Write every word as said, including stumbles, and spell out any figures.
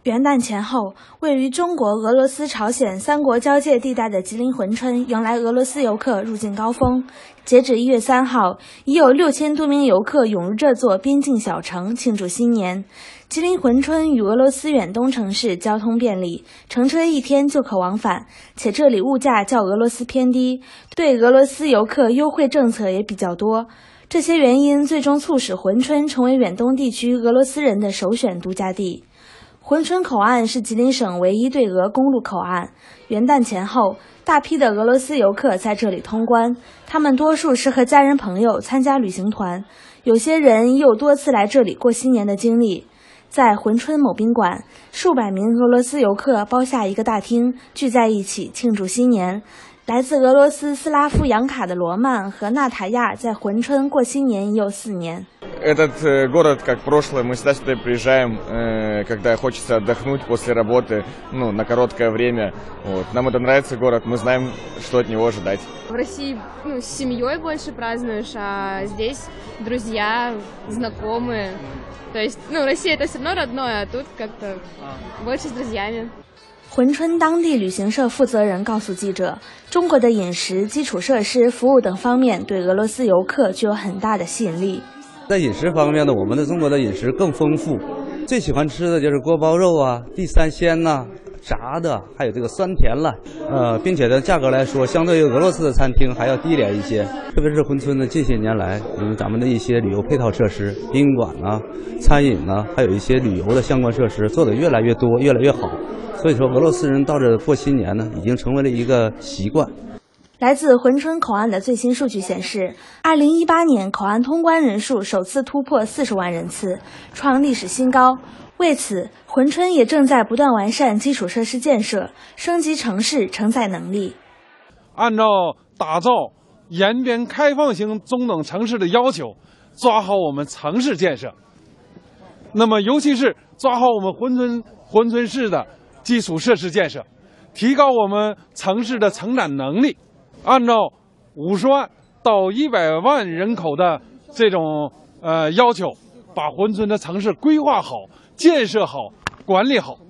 元旦前后，位于中国、俄罗斯、朝鲜三国交界地带的吉林珲春迎来俄罗斯游客入境高峰。截止一月三号，已有六千多名游客涌入这座边境小城庆祝新年。吉林珲春与俄罗斯远东城市交通便利，乘车一天就可往返，且这里物价较俄罗斯偏低，对俄罗斯游客优惠政策也比较多。这些原因最终促使珲春成为远东地区俄罗斯人的首选度假地。珲春口岸是吉林省唯一对俄公路口岸。元旦前后，大批的俄罗斯游客在这里通关，他们多数是和家人朋友参加旅行团，有些人也有多次来这里过新年的经历。在珲春某宾馆，数百名俄罗斯游客包下一个大厅，聚在一起庆祝新年。来自俄罗斯斯拉夫扬卡的罗曼和娜塔亚在珲春过新年已有四年。 Этот город, как прошлое, мы всегда сюда приезжаем, когда хочется отдохнуть после работы, ну, на короткое время. Вот. Нам это нравится город, мы знаем, что от него ожидать. В России, ну, с семьей больше празднуешь, а здесь друзья, знакомые. То есть, ну, Россия это все равно родное, а тут как-то больше с друзьями. 珲春当地旅行社负责人告诉记者，中国的饮食、基础设施、服务等方面对俄罗斯游客具有很大的吸引力。 在饮食方面呢，我们的中国的饮食更丰富，最喜欢吃的就是锅包肉啊、地三鲜呐、啊、炸的，还有这个酸甜了。呃，并且呢，价格来说，相对于俄罗斯的餐厅还要低廉一些。特别是珲春的近些年来，嗯，咱们的一些旅游配套设施、宾馆啊、餐饮啊，还有一些旅游的相关设施做得越来越多、越来越好。所以说，俄罗斯人到这过新年呢，已经成为了一个习惯。 来自珲春口岸的最新数据显示，二零一八年口岸通关人数首次突破四十万人次，创历史新高。为此，珲春也正在不断完善基础设施建设，升级城市承载能力。 按照打造延边开放型中等城市的要求，抓好我们城市建设。那么，尤其是抓好我们珲春珲春市的基础设施建设，提高我们城市的承载能力。按照五十万到一百万人口的这种呃要求，把珲春的城市规划好、建设好、管理好。